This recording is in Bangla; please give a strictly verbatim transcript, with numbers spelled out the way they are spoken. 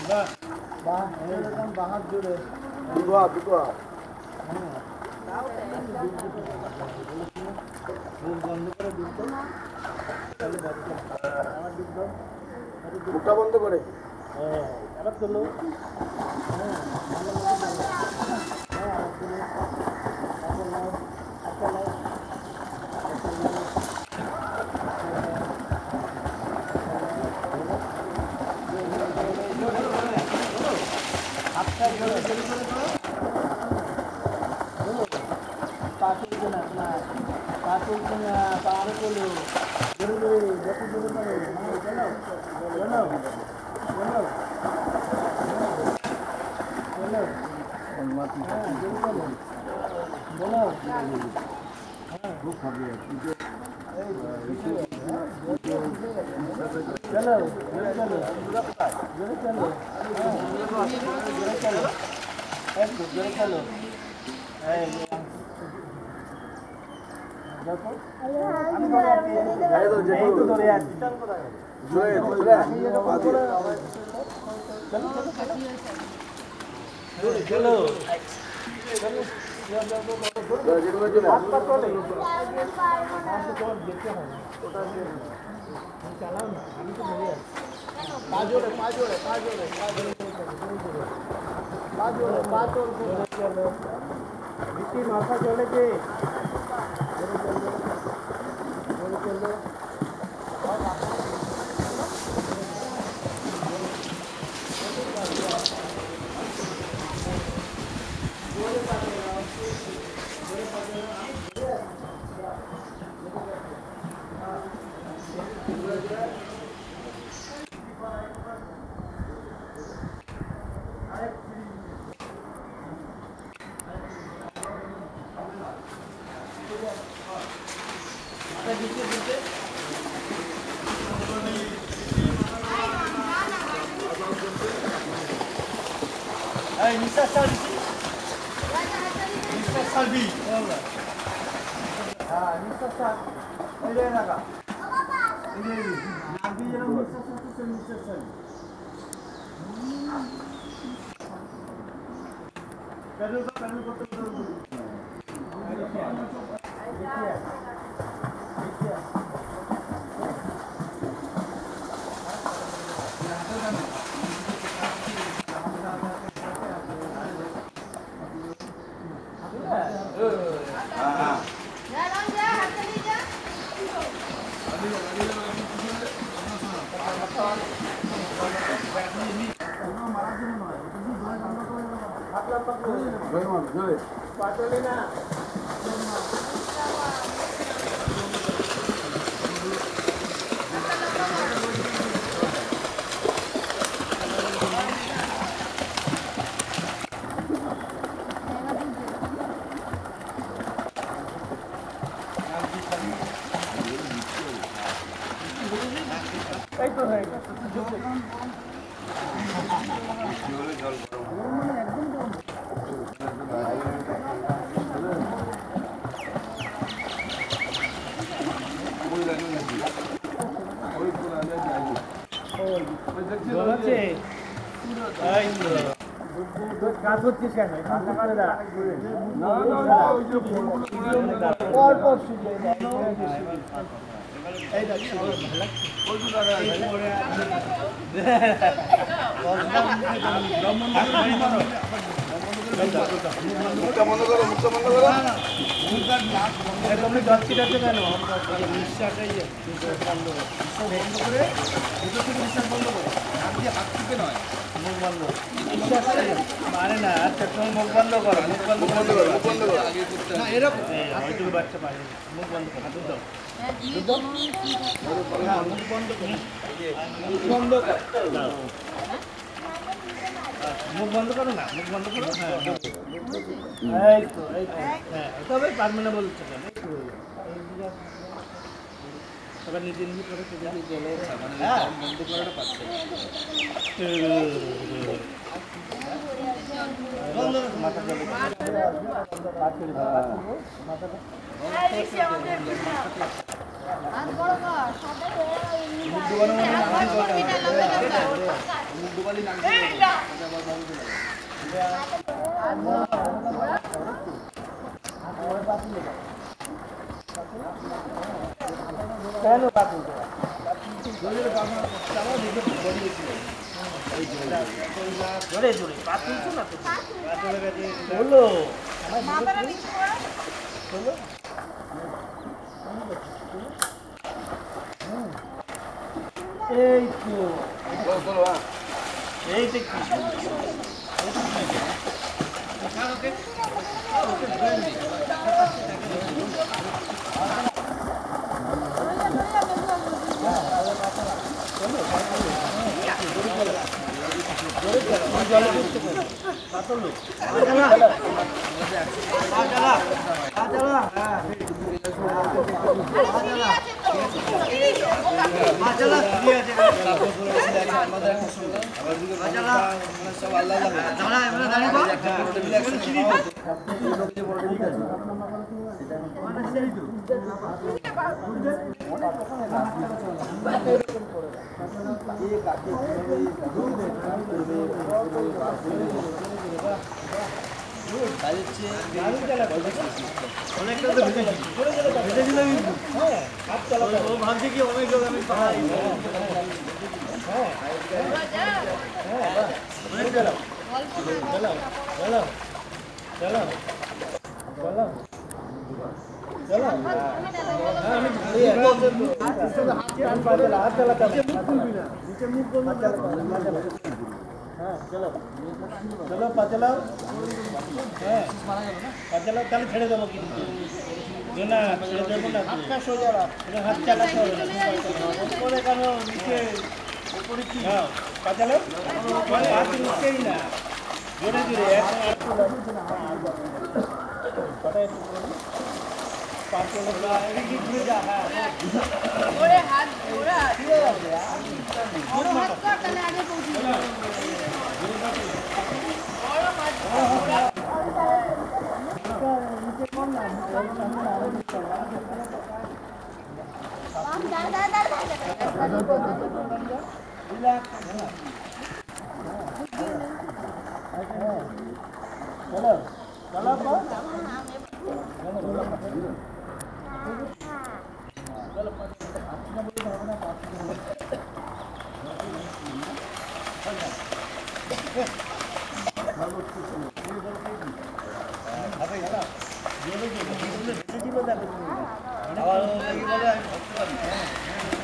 বাহ এরকম বাহার জুড়ে দুটো হাত দুটো হাত বন্ধ করে দিত মুখটা বন্ধ করে হ্যাঁ এবার তোলো হ্যাঁ चलो चलो चलो चलो चलो চালাও না আমি তো ধরে আছি পা জোরে পা জোরে পা জোরে পা জোরে পা জোরে পা জোরে চলো বিটি মাথা চলে যে চলো চলো Hey, Mister Salvi. Mister Salvi. Ah, Mister Salvi. Ini naga. Ini ini. Nabi yang Mister Salvi itu Mister Salvi. Perlu perlu betul betul. কাজ হচ্ছিস কেন ঠান্ডা করে দা না না ওই যে পর পর শুয়ে যায় এই দেখ ভালো লাগছে ওই যে দাদা মুখটা বন্ধ করো মুখটা বন্ধ করো তুমি যাচ্ছি যাচ্ছে কেন নিঃশ্বাসটাই বন্ধ করো বন্ধ করে দুটো থেকে নিঃশ্বাস বন্ধ করো হাত দিয়ে হাত থেকে নয় মুখ বন্ধ মানে না তুমি মুখ বন্ধ করো মুখ বন্ধ বন্ধ করো মুখ বন্ধ করো আগে করতে না এরকম হয়তো বাচ্চা পারে মুখ বন্ধ করো দুধ দাও দুধ দাও হ্যাঁ মুখ বন্ধ করো মুখ বন্ধ করো মুখ বন্ধ করো না মুখ বন্ধ করো হ্যাঁ এই তো এই তো হ্যাঁ তবে পারবে না বলছো কেন তবে নিজে নিজে করে যদি জলে মানে বন্ধ করাটা পাচ্ছে বন্ধ মাথা জলে মাথা কেন বাবু জোরে জোরে পা তুলছো না বলো বলো এই তো এই তো কি ভাবছি কি অনেক লোক আমি পাই চলো পা চালাও হ্যাঁ পা চালাও তাহলে ছেড়ে দেবো কিন্তু না ছেড়ে দেবো না হাত চালাতে হবে উপরে কেন নিচে উপরে কি পা চালাও হাত নিচেই না জোরে জোরে পা চলে এদিকে ঘুরে যা হ্যাঁ ওরে হাত ঘোরা ঠিক আছে আর হাত কর তাহলে আগে পৌঁছে যাবে বড় হাত নিচে কোন না বাম দাঁড় দাঁড় দাঁড় রিল্যাক্স চলো চলো চলো আবার বলে আমি ভাবতে পারি